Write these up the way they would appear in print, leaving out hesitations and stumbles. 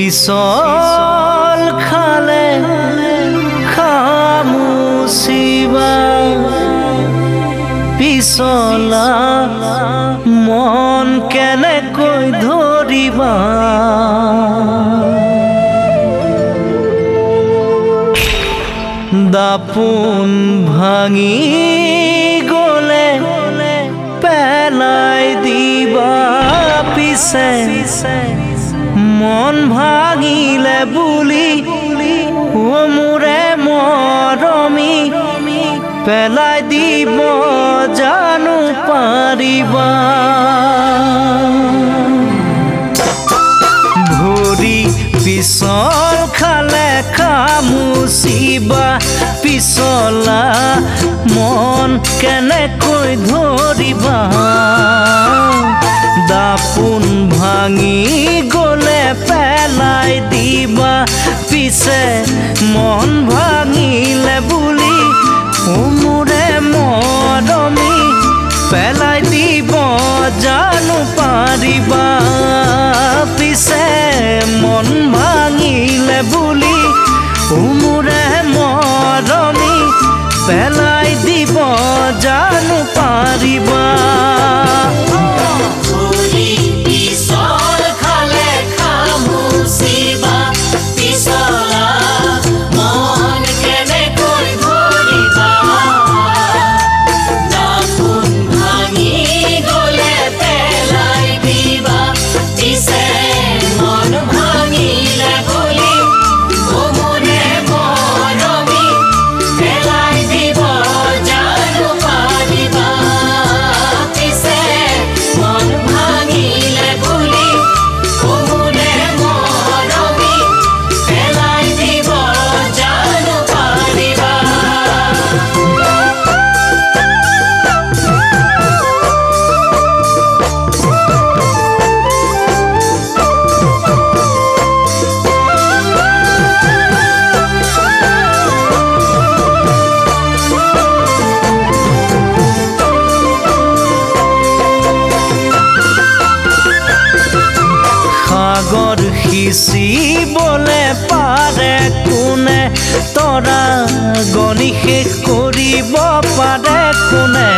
পিছল খালে খামুচিবা পিছলা মন কেনেকৈ ধৰিবা দাপোন ভাঙি গলে পেলাই দিবা পিছে মন ভাঙিলে বুলি মোৰে মৰমী পেলাই দিব জানো পাৰিবা ভৰি পিছল খালে খামুচিবা পিছলা মন কেনেকৈ ধৰিবা দাপোন ভাঙি গলে পেলাই দিবা পিছে মন ভাঙিলে বুলি মোৰে মৰমী পেলাই দিব জানো পাৰিবা পিছে মন ভাঙিলে বুলি মোৰে মৰমী পেলাই দিব জানো পাৰিবা সাগৰ সিঁচিবলে পাৰে কোনে তৰা গণি শেষ কৰিব পাৰে কোনে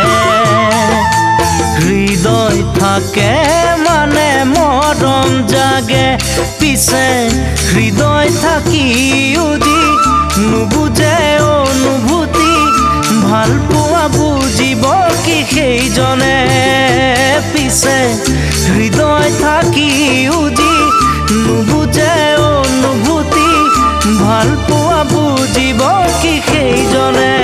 হৃদয় থাকে মানে মৰম জাগে পিছে হৃদয় থাকিও যি নুবুজে অনুভূতি ভাল পোৱা বুজিব কি সেইজনে পিছে হৃদয় থাকিও যি নুবুজে অনুভূতি ভাল পোৱা বুজিব কি সেইজনে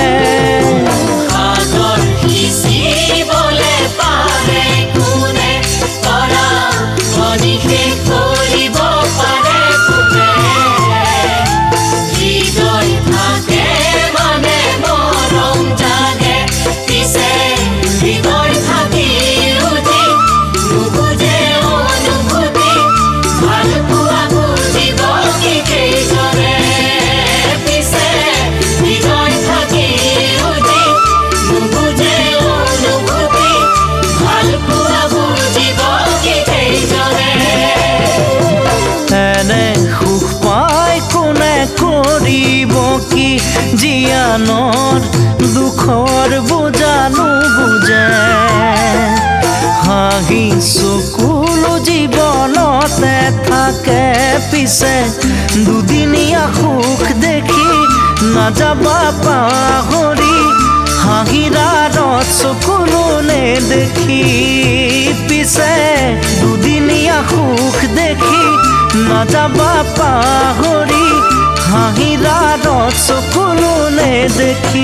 সাগৰ সিঁচিবলে পাৰে কোনে তৰা গণি শেষ কৰিব পাৰে কোনে হৃদয় থাকে মানে মৰম জাগে পিছে হৃদয় থাকিও যি নুবুজে অনুভূতি ভাল পোৱা বুজিব কি সেইজনে পিছে হৃদয় থাকিও যি নুবুজে অনুভূতি ভাল পোৱা বুজিব কি সেইজনে এনে সুখ পাই কোনে কৰিব কি জীয়ানৰ দুখৰ বুজা নুবুজে হাঁহি চকুলো জীৱনতে থাকে পিছে দুদিনীয়া সুখ দেখি নাযাবা পাহৰি হাঁহিৰাৰত চকুলো নেদেখি পিছে দুদিনীয়া সুখ দেখি নাযাবা পাহৰি হাঁহিৰাৰত চকুলো নেদেখি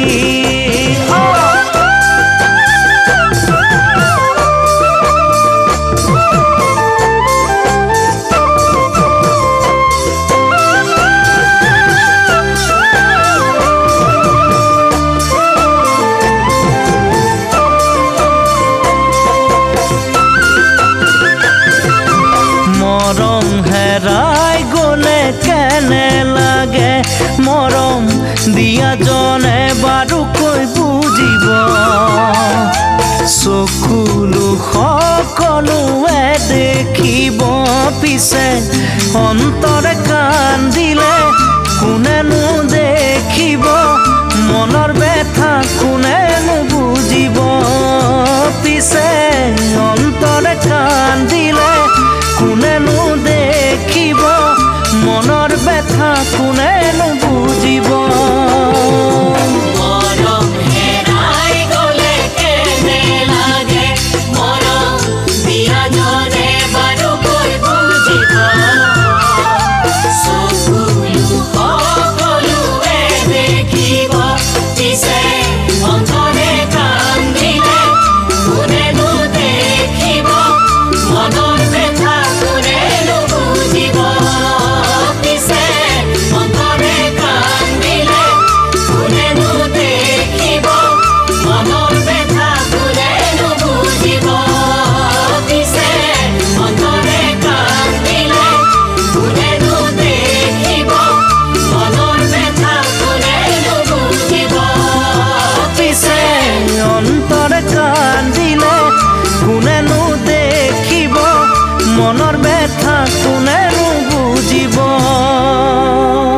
মৰম হেৰাই গলে কেনে লাগে মৰম দিয়া জনে বাৰু কৈ বুজিব চকুলো সকলোৱে দেখিব পিছে অন্তৰে কান্দিলে কোনেনো দেখিব মনৰ ব্যথা কোনেনো বুজিব পিছে অন্তৰে কান্দিলে কোনেনো দেখিব মনৰ ব্যথা কোনেনো বুজিব মৰম হেৰাই গ'লে কেনে লাগে মৰম দিয়া জনে বাৰুকৈ বুজিব চকুলো সকলোৱে দেখিব পিছে অন্তৰে কান্দিলে কোনেনো দেখিব মনৰ ব্যথা কোনেনো বুজিব পিছে অন্তৰে কান্দিলে কোনেনো দেখিব মনৰ ব্যথা কোনেনো বুজিব পিছে অন্তৰে কান্দিলে কোনেনো দেখিব মনৰ ব্যথা কোনেনো বুজিব পিছে অন্তৰে কান্দিলে কোনেনো দেখিব মনৰ ব্যথা কোনেনো বুজিব।